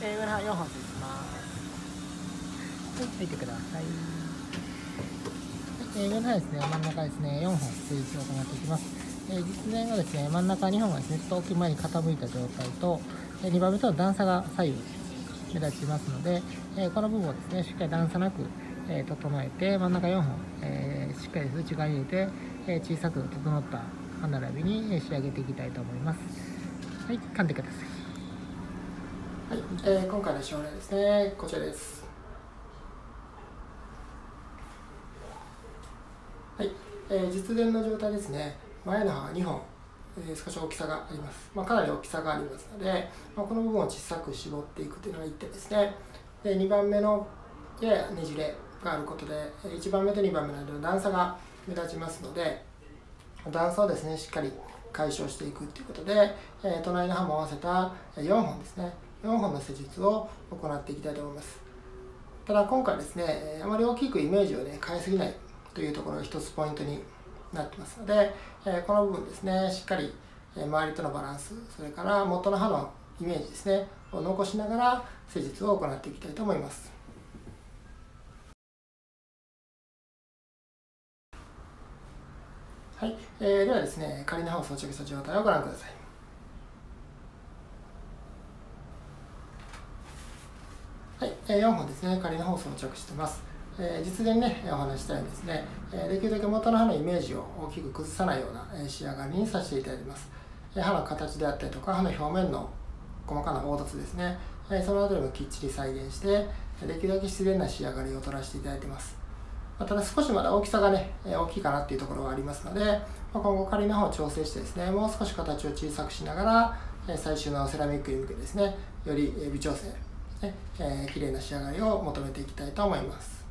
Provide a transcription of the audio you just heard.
上の歯4本ついてます。はい、入ってください。はい、上の歯ですね、真ん中ですね、4本スイッチを行っていきます。実前がですね、真ん中2本がですね、ちょっと大きい前に傾いた状態と、2番目と段差が左右目立ちますので、この部分をですね、しっかり段差なく、整えて、真ん中4本、しっかり内側に入れて、小さく整った歯並びに仕上げていきたいと思います。はい、噛んでください。はい、今回の症例ですね、こちらです。はい、実前の状態ですね、前の歯は2本、少し大きさがあります。かなり大きさがありますので、この部分を小さく絞っていくというのが1点ですね。で、2番目のややねじれがあることで、1番目と2番目の間の段差が目立ちますので、段差をですね、しっかり解消していくということで、隣の歯も合わせた4本ですね、4本の施術を行っていきたいと思います。ただ今回ですね、あまり大きくイメージをね、変えすぎないというところが一つポイントになってますので、この部分ですね、しっかり周りとのバランス、それから元の歯のイメージですね、を残しながら施術を行っていきたいと思います。はい、ではですね、仮の歯を装着した状態をご覧ください。はい、4本ですね、仮の歯を装着しています。実前ね、お話したようにですね、できるだけ元の歯のイメージを大きく崩さないような仕上がりにさせていただいています。歯の形であったりとか、歯の表面の細かな凹凸ですね、そのあたりもきっちり再現して、できるだけ自然な仕上がりを取らせていただいています。ただ少しまだ大きさがね、大きいかなっていうところはありますので、今後仮の歯を調整してですね、もう少し形を小さくしながら、最終のセラミックに向けてですね、より微調整、綺麗な仕上がりを求めていきたいと思います。